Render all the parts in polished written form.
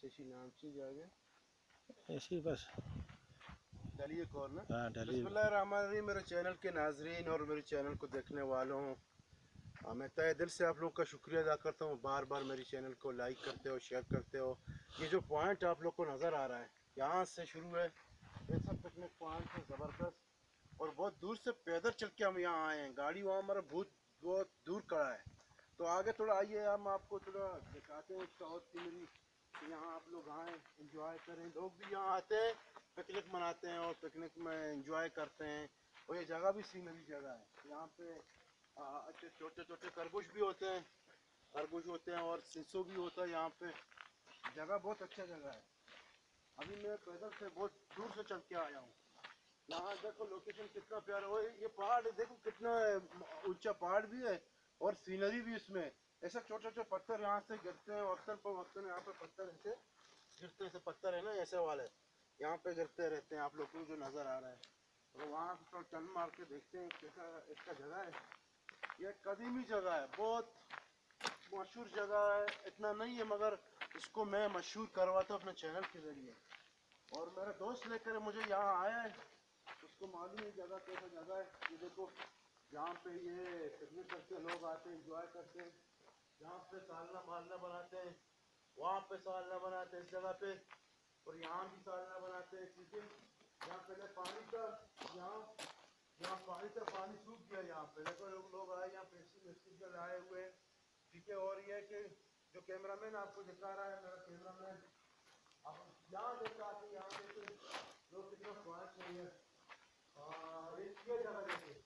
चेशी नाम से जाएगा ऐसी बस डालिए कॉर्नर। हाँ डालिए। बिस्मिल्लाहिर्रहमानिर्रहीम। मेरे चैनल के नाजरीन और मेरे चैनल को देखने वालों, मैं तहे दिल से आप लोग का शुक्रिया अदा करता हूँ। बार बार मेरे चैनल को लाइक करते हो, शेयर करते हो। ये जो पॉइंट आप लोग को नज़र आ रहा है, यहाँ से शुरू है, ये सब पिकनिक पॉइंट है ज़बरदस्त। और बहुत दूर से पैदल चल के हम यहाँ आए हैं, गाड़ी वहाँ हमारा बहुत दूर खड़ा है। तो आगे थोड़ा आइए, हम आपको थोड़ा दिखाते हैं इसका और सीनरी। यहाँ आप लोग आएँ, इंजॉय करें। लोग भी यहाँ आते हैं, पिकनिक मनाते हैं और पिकनिक में इंजॉय करते हैं। और ये जगह भी सीनरी जगह है। यहाँ पे अच्छे छोटे छोटे खरगोश भी होते हैं, और सिसो भी होता है यहाँ पे। जगह बहुत अच्छा जगह है। अभी मैं पैदल से बहुत दूर से चल के आया हूँ। यहाँ देखो लोकेशन कितना प्यारा है। ये पहाड़ देखो कितना ऊंचा पहाड़ भी है और सीनरी भी इसमें। ऐसे छोटे छोटे पत्थर यहाँ से गिरते हैं, वक्तन यहाँ पे पत्थर ऐसे गिरते हैं। ऐसे पत्थर है ना, ऐसे वाले यहाँ पे गिरते रहते हैं। आप लोग को जो नज़र आ रहा है, तो वहाँ तो टन मार के देखते हैं कैसा इसका जगह है। ये कदीमी जगह है, बहुत मशहूर जगह है। इतना नहीं है मगर इसको मैं मशहूर करवाता हूँ अपने चैनल के ज़रिए। और मेरा दोस्त लेकर मुझे यहाँ आया है, उसको मालूम है जगह कैसा जगह है। ये देखो यहाँ पे ये पिकनिक करते लोग आते हैं, इंजॉय करते हैं। यहाँ पे सालना मालना बनाते हैं, वहाँ पे सालना बनाते हैं इस जगह पे, और यहाँ भी सालना बनाते हैं। ठीक है, यहाँ पहले पानी का, यहाँ यहाँ पानी सूख गया। यहाँ पे देखो लोग आए, यहाँ पे आए हुए हैं। ठीक है, और ये कि जो कैमरामैन आपको दिखा रहा है, मेरा कैमरामैन, आप यहाँ देखा कि यहाँ देखिए लोग कितना स्वाद नहीं है। ये जगह देखिए,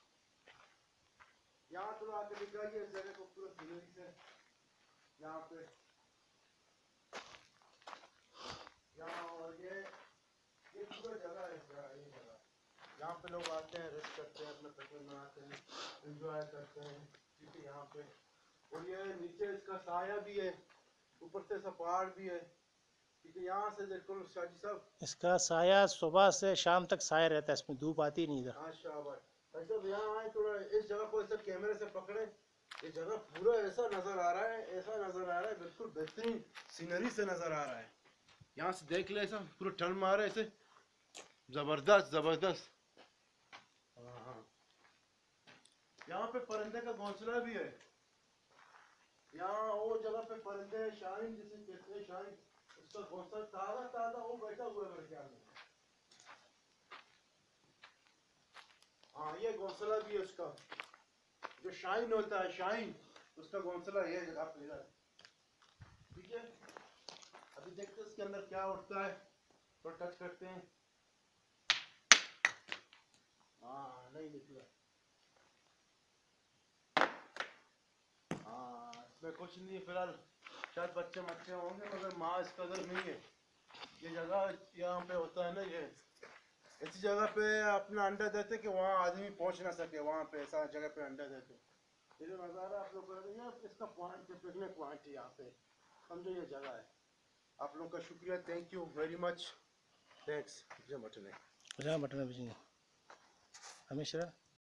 यहाँ तो आके दिखाइए इस जगह को पूरा सीनरी से। यहाँ पे यहाँ और ये पूरा जगह है, ये जगह यहाँ पे लोग आते हैं, रेस्ट करते हैं, अपना पिकनिक मनाते हैं, एंजॉय करते हैं। ठीक है, यहाँ पे और ये नीचे इसका साया भी है, ऊपर से ऐसा पहाड़ भी है। ठीक है, यहाँ से देखो शाजी साहब, इसका साया सुबह से शाम तक साया रहता है, इसमें धूप आती नहीं इधर। हाँ शाबाश। ऐसा यहाँ आए, थोड़ा इस जगह को ऐसे कैमरे से पकड़े। ये जगह पूरा ऐसा नजर आ रहा है, बिल्कुल बेहतरीन सीनरी से नजर आ रहा है। यहाँ से देख ले, ऐसा पूरा टर्न मारे ऐसे, जबरदस्त जबरदस्त। हाँ, यहाँ पे परिंदे का घोंसला भी है। यहाँ वो जगह पे परिंदे शाहीन जिसे कहते हैं, शाहीन, उसका घोंसला ताजा ताजा वो बैठा हुआ है मेरे ख्याल में। हाँ, ये घोंसला भी है उसका, जो शाहीन होता है, शाहीन, उसका घोंसला ये जगह पे इधर। ठीक है, अभी देखते हैं इसके अंदर क्या उठता है, तो टच करते हैं। हाँ, नहीं निकला। हाँ, इसमें कुछ नहीं फिलहाल, शायद बच्चे मच्छे होंगे मगर माँ इस कदर नहीं है। ये जगह यहाँ पे होता है ना, ये ऐसी जगह पे अपना अंडा देते कि वहाँ आदमी पहुँच ना सके, वहाँ पे ऐसा जगह पे अंडा देते। ये जो नज़ारा आप लोग इसका पॉइंट, पिकनिक पॉइंट है यहाँ पे, समझो ये जगह है। आप लोगों का शुक्रिया, thank you very much, thanks. जय मटने जहाँ बटन हमेशा